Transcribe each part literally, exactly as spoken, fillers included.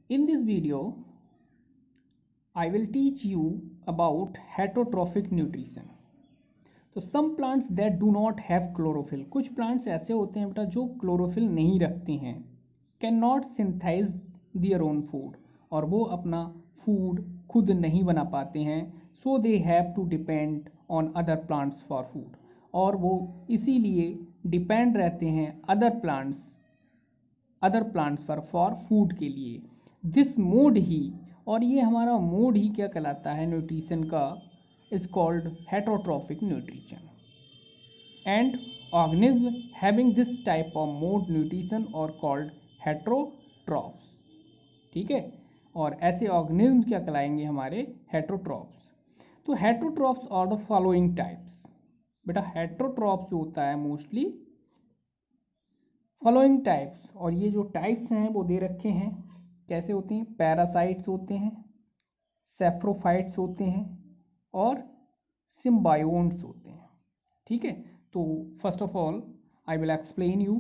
In this video, I will teach you about heterotrophic nutrition. तो some plants that do not have chlorophyll, कुछ plants ऐसे होते हैं बेटा जो chlorophyll नहीं रखते हैं, cannot synthesize their own food, और वो अपना food खुद नहीं बना पाते हैं, so they have to depend on other plants for food, और वो इसीलिए depend रहते हैं other plants अदर प्लांट्स पर फॉर फूड के लिए. दिस मोड ही, और ये हमारा मोड ही क्या कहलाता है न्यूट्रिशन का, is called heterotrophic nutrition. And organism having this type of mode nutrition are called heterotrophs. ठीक है, और ऐसे ऑर्गेनिज्म क्या कहलाएंगे हमारे हेटरोट्रॉफ्स. तो heterotrophs are the following types. बेटा हेटरोट्रॉफ्स जो होता है मोस्टली फॉलोइंग टाइप्स, और ये जो टाइप्स हैं वो दे रखे हैं कैसे होते हैं. पैरासाइट्स होते हैं, सेफ्रोफाइट्स होते हैं और सिम्बायोन्ट्स होते हैं. ठीक है, तो first of all I will explain you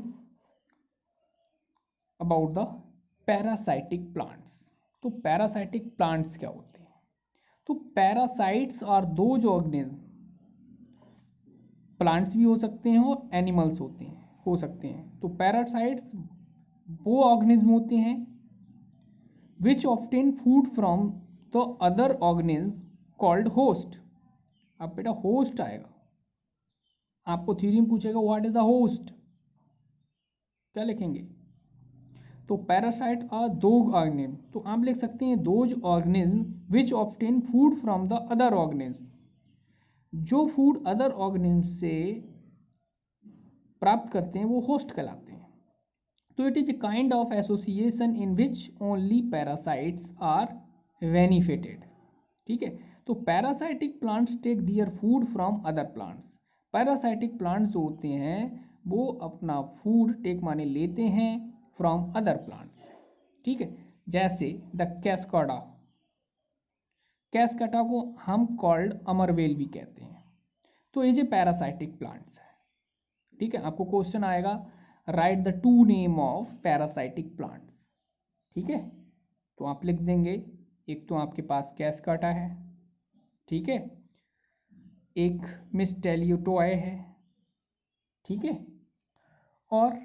about the parasitic plants. तो पैरासाइटिक प्लांट्स क्या होते हैं. तो पैरासाइट्स आर दो जो ऑर्गेनिज्म, प्लांट्स भी हो सकते हैं और एनिमल्स होते हैं हो सकते हैं. तो पैरासाइट्स वो ऑर्गेनिज्म होते हैं which obtain food from the other organism called host. अब बेटा होस्ट आएगा, आपको थ्योरी में पूछेगा व्हाट इज द होस्ट, क्या लिखेंगे. तो पैरासाइट आर दो ऑर्गेनिज्म, तो आप लिख सकते हैं those organism which obtain food from the other organism, जो फूड अदर ऑर्गेनिज्म से प्राप्त करते हैं वो होस्ट कहलाते हैं. तो it is a kind of association in which only parasites are benefited. ठीक है, तो parasitic plants take their food from other plants. Parasitic plants जो होते हैं वो अपना फूड टेक माने लेते हैं फ्रॉम अदर प्लांट्स. ठीक है, जैसे द कैस्काडा, कैस्काडा को हम कॉल्ड अमरवेल भी कहते हैं. तो ये जो पैरासाइटिक प्लांट्स है. ठीक है, आपको क्वेश्चन आएगा write the two name of parasitic plants. ठीक है, तो आप लिख देंगे, एक तो आपके पास कैस्काटा है, ठीक है, एक मिस्टेलियोटॉय है, ठीक है, और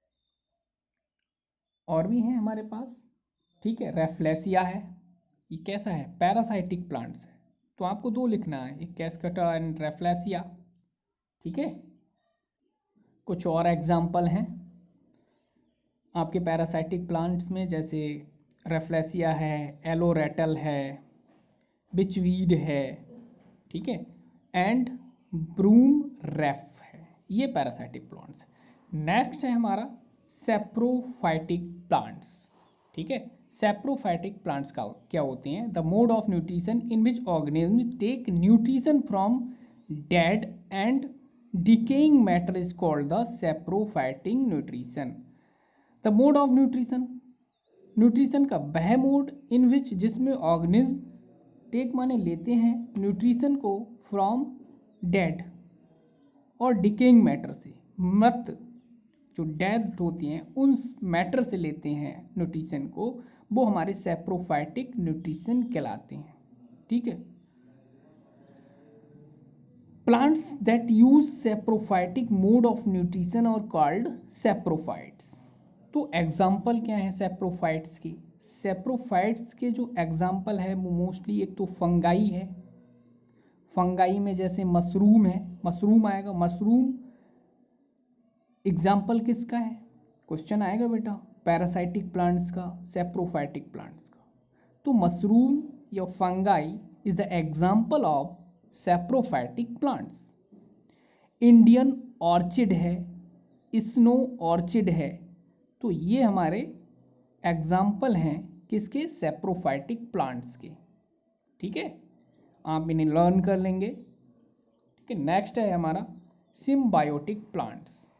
और भी हैं हमारे पास. ठीक है, रेफ्लेसिया है, ये कैसा है पैरासाइटिक प्लांट्स है. तो आपको दो लिखना है, एक कैस्काटा एंड रेफ्लेसिया. ठीक है, कुछ और एग्जाम्पल हैं आपके पैरासाइटिक प्लांट्स में, जैसे रेफ्लेसिया है, एलोरेटल है, बिचवीड है, ठीक है, एंड ब्रूम रेफ है. ये पैरासाइटिक प्लांट्स. नेक्स्ट है हमारा सेप्रोफाइटिक प्लांट्स. ठीक है, सेप्रोफाइटिक प्लांट्स का क्या होते हैं. The mode of nutrition in which organism take nutrition from dead and decaying matter is called the saprophytic nutrition. the mode of nutrition, nutrition का वह मोड इन विच जिसमें ऑर्गेनिज्म टेक माने लेते हैं न्यूट्रिशन को फ्रॉम डेड और decaying matter से, मृत जो डेड होती हैं उन मैटर से लेते हैं न्यूट्रिशन को, वो हमारे सेप्रोफाइटिक न्यूट्रिशन कहलाते हैं. ठीक है, plants that use saprophytic mode of nutrition are called saprophytes. तो एग्जाम्पल क्या है सेप्रोफाइट्स के. सेप्रोफाइट्स के जो एग्जाम्पल है वो मोस्टली एक तो फंगाई है, फंगाई में जैसे मशरूम है, मशरूम आएगा. मशरूम एग्जाम्पल किसका है, क्वेश्चन आएगा बेटा पैरासाइटिक प्लांट्स का, सेप्रोफाइटिक प्लांट्स का. तो मशरूम या fungi is the example of saprophytic plants. Indian orchid है, स्नो ऑर्चिड है, तो ये हमारे एग्जाम्पल हैं किसके, सेप्रोफाइटिक प्लांट्स के. ठीक है, आप इन्हें लर्न कर लेंगे. ठीक है, नेक्स्ट है हमारा सिम्बायोटिक प्लांट्स.